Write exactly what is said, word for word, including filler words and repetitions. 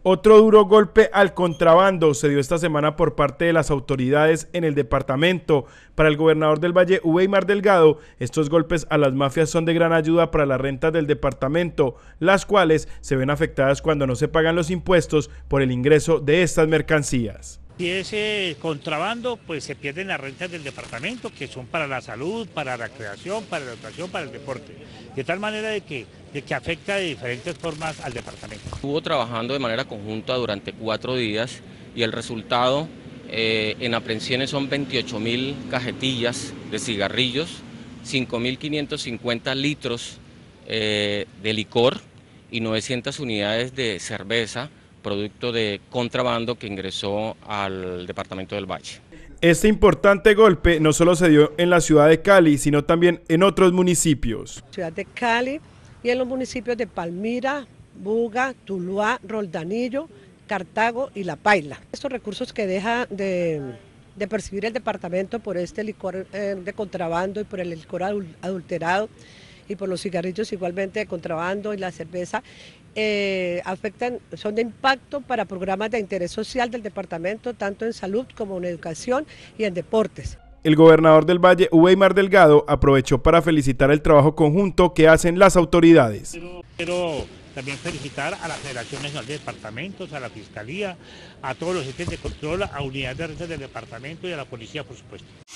Otro duro golpe al contrabando se dio esta semana por parte de las autoridades en el departamento. Para el gobernador del Valle, Weimar Delgado, estos golpes a las mafias son de gran ayuda para las rentas del departamento, las cuales se ven afectadas cuando no se pagan los impuestos por el ingreso de estas mercancías. Si ese contrabando, pues se pierden las rentas del departamento, que son para la salud, para la recreación, para la educación, para el deporte, de tal manera de que, de que afecta de diferentes formas al departamento. Estuvo trabajando de manera conjunta durante cuatro días y el resultado eh, en aprehensiones son veintiocho mil cajetillas de cigarrillos, cinco mil quinientos cincuenta litros eh, de licor y novecientas unidades de cerveza, producto de contrabando que ingresó al departamento del Valle. Este importante golpe no solo se dio en la ciudad de Cali, sino también en otros municipios. Ciudad de Cali y en los municipios de Palmira, Buga, Tuluá, Roldanillo, Cartago y La Paila. Estos recursos que deja de, de percibir el departamento por este licor eh, de contrabando y por el licor adulterado y por los cigarrillos igualmente de contrabando y la cerveza, eh, afectan, son de impacto para programas de interés social del departamento, tanto en salud como en educación y en deportes. El gobernador del Valle, Weimar Delgado, aprovechó para felicitar el trabajo conjunto que hacen las autoridades. Quiero, quiero también felicitar a la Federación Nacional de Departamentos, a la Fiscalía, a todos los entes de control, a unidades de rentas del departamento y a la policía, por supuesto.